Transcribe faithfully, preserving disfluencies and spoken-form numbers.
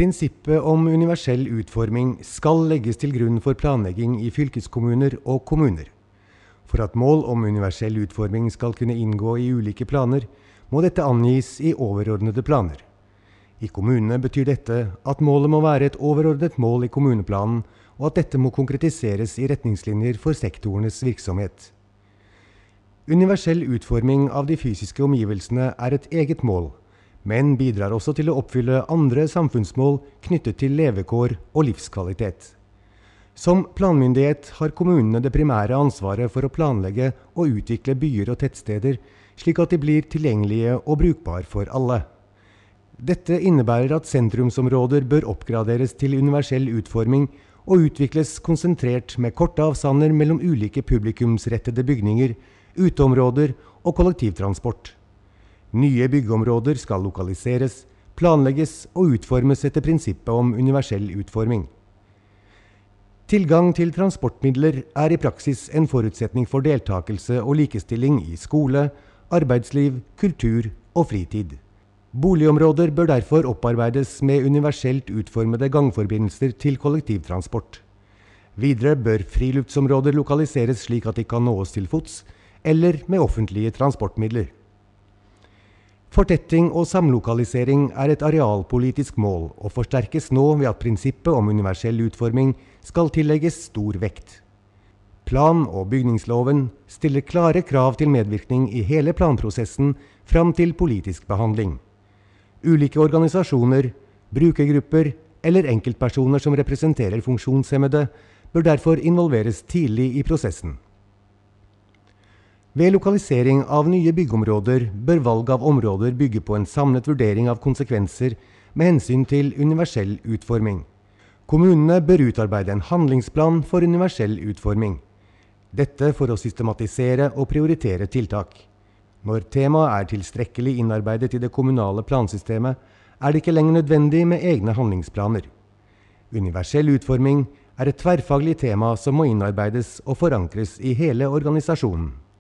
Prinsippet om universell utforming skal legges til grunn for planlegging i fylkeskommuner og kommuner. For at mål om universell utforming skal kunne inngå i ulike planer, må dette angis i overordnede planer. I kommunene betyr dette at målet må være et overordnet mål i kommuneplanen, og at dette må konkretiseres i retningslinjer for sektorenes virksomhet. Universell utforming av de fysiske omgivelsene er et eget mål, men bidrar også til å oppfylle andre samfunnsmål knyttet til levekår og livskvalitet. Som planmyndighet har kommunene det primære ansvaret for å planlegge og utvikle byer og tettsteder, slik at de blir tilgjengelige og brukbar for alle. Dette innebærer at sentrumsområder bør oppgraderes til universell utforming og utvikles konsentrert med korte avstander mellom ulike publikumsrettede bygninger, uteområder og kollektivtransport. Nye byggeområder skal lokaliseres, planlegges og utformes etter prinsippet om universell utforming. Tilgang til transportmidler er i praksis en forutsetning for deltakelse og likestilling i skole, arbeidsliv, kultur og fritid. Boligområder bør derfor opparbeides med universelt utformede gangforbindelser til kollektivtransport. Videre bør friluftsområder lokaliseres slik at de kan nås til fots, eller med offentlige transportmidler. Fortetting og samlokalisering er et arealpolitisk mål, og forsterkes nå ved at prinsippet om universell utforming skal tillegges stor vekt. Plan- og bygningsloven stiller klare krav til medvirkning i hele planprosessen fram til politisk behandling. Ulike organisasjoner, brukergrupper eller enkeltpersoner som representerer funksjonshemmede bør derfor involveres tidlig i prosessen. Ved lokalisering av nye byggeområder bør valg av områder bygge på en samlet vurdering av konsekvenser med hensyn til universell utforming. Kommunene bør utarbeide en handlingsplan for universell utforming. Dette for å systematisere og prioritere tiltak. Når temaet er tilstrekkelig innarbeidet i det kommunale plansystemet, er det ikke lenger nødvendig med egne handlingsplaner. Universell utforming er et tverrfaglig tema som må innarbeides og forankres i hele organisasjonen.